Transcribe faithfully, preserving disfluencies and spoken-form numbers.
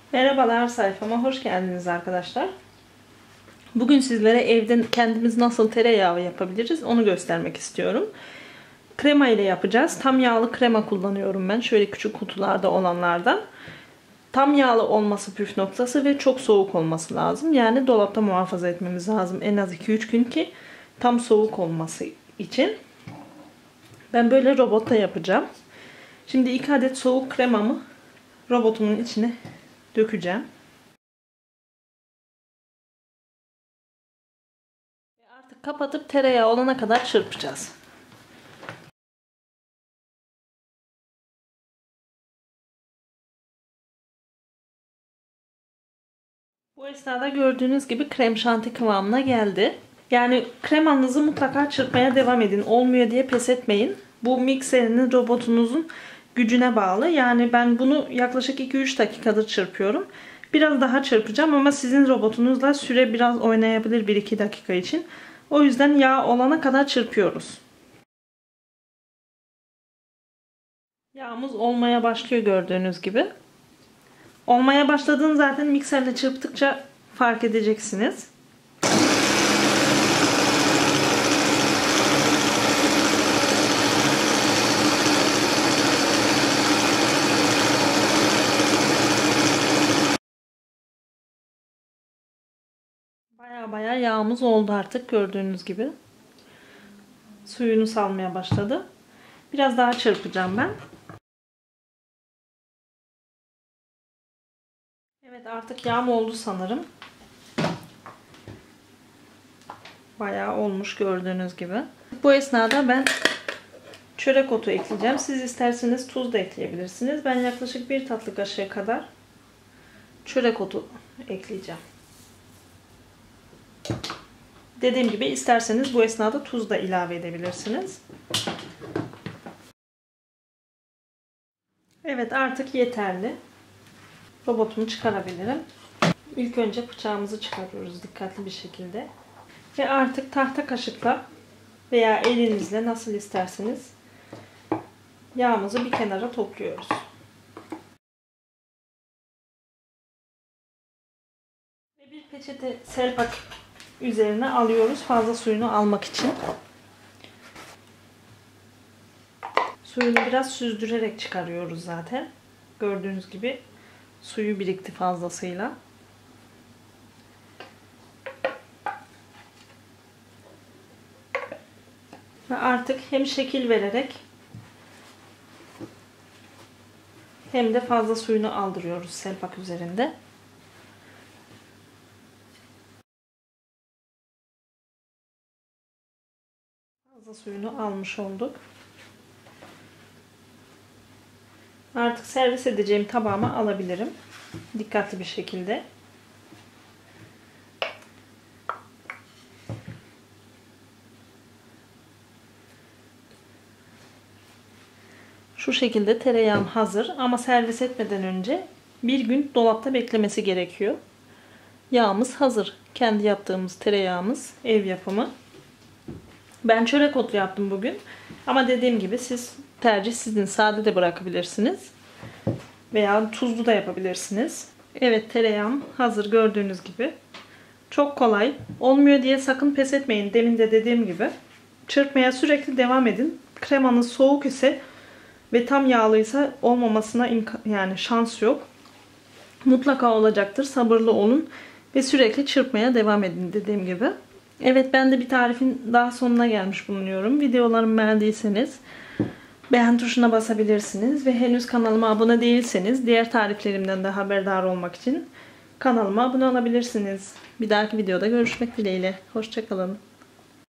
Merhabalar, sayfama hoş geldiniz arkadaşlar. Bugün sizlere evde kendimiz nasıl tereyağı yapabiliriz onu göstermek istiyorum. Krema ile yapacağız. Tam yağlı krema kullanıyorum ben. Şöyle küçük kutularda olanlardan. Tam yağlı olması püf noktası ve çok soğuk olması lazım. Yani dolapta muhafaza etmemiz lazım en az iki üç gün ki tam soğuk olması için. Ben böyle robotta yapacağım. Şimdi iki adet soğuk kremamı robotumun içine dökeceğim. Artık kapatıp tereyağı olana kadar çırpacağız. Bu esnada gördüğünüz gibi krem şanti kıvamına geldi. Yani kremanızı mutlaka çırpmaya devam edin. Olmuyor diye pes etmeyin. Bu mikserinin, robotunuzun gücüne bağlı. Yani ben bunu yaklaşık iki üç dakikadır çırpıyorum. Biraz daha çırpacağım ama sizin robotunuzla süre biraz oynayabilir bir iki dakika için. O yüzden yağ olana kadar çırpıyoruz. Yağımız olmaya başlıyor gördüğünüz gibi. Olmaya başladığını zaten mikserle çırptıkça fark edeceksiniz. Baya baya yağımız oldu artık gördüğünüz gibi. Suyunu salmaya başladı. Biraz daha çırpacağım ben. Evet, artık yağım oldu sanırım. Bayağı olmuş gördüğünüz gibi. Bu esnada ben çörek otu ekleyeceğim. Siz isterseniz tuz da ekleyebilirsiniz. Ben yaklaşık bir tatlı kaşığı kadar çörek otu ekleyeceğim. Dediğim gibi isterseniz bu esnada tuz da ilave edebilirsiniz. Evet, artık yeterli. Robotumu çıkarabilirim. İlk önce bıçağımızı çıkarıyoruz dikkatli bir şekilde. Ve artık tahta kaşıkla veya elinizle nasıl isterseniz yağımızı bir kenara topluyoruz. Ve bir peçete serpak üzerine alıyoruz fazla suyunu almak için. Suyunu biraz süzdürerek çıkarıyoruz zaten. Gördüğünüz gibi suyu birikti fazlasıyla. Ve artık hem şekil vererek hem de fazla suyunu aldırıyoruz serpak üzerinde. Fazla suyunu almış olduk. Artık servis edeceğim tabağıma alabilirim. Dikkatli bir şekilde. Şu şekilde tereyağım hazır ama servis etmeden önce bir gün dolapta beklemesi gerekiyor. Yağımız hazır. Kendi yaptığımız tereyağımız, ev yapımı. Ben çörek otlu yaptım bugün. Ama dediğim gibi siz tercih sizin, sade de bırakabilirsiniz. Veya tuzlu da yapabilirsiniz. Evet, tereyağım hazır gördüğünüz gibi. Çok kolay. Olmuyor diye sakın pes etmeyin. Demin de dediğim gibi. Çırpmaya sürekli devam edin. Kremanız soğuk ise ve tam yağlıysa olmamasına yani şans yok. Mutlaka olacaktır. Sabırlı olun ve sürekli çırpmaya devam edin dediğim gibi. Evet, ben de bir tarifin daha sonuna gelmiş bulunuyorum. Videolarımı beğendiyseniz beğen tuşuna basabilirsiniz ve henüz kanalıma abone değilseniz diğer tariflerimden de haberdar olmak için kanalıma abone olabilirsiniz. Bir dahaki videoda görüşmek dileğiyle. Hoşça kalın.